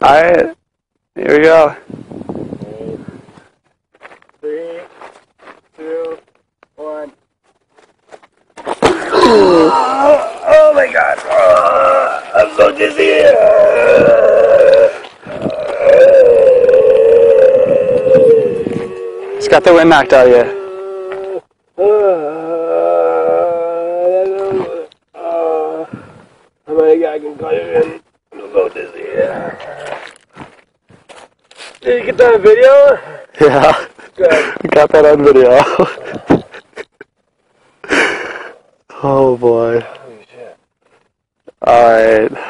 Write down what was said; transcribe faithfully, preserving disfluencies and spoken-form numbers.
Alright, here we go. Three, two, one. Oh my god. Oh, I'm so dizzy. Just got the wind knocked out of you. How many guys can cut it in? I'm so dizzy. Did you get that on video? Yeah. Good. Got that on video. Oh boy. Holy shit. Alright.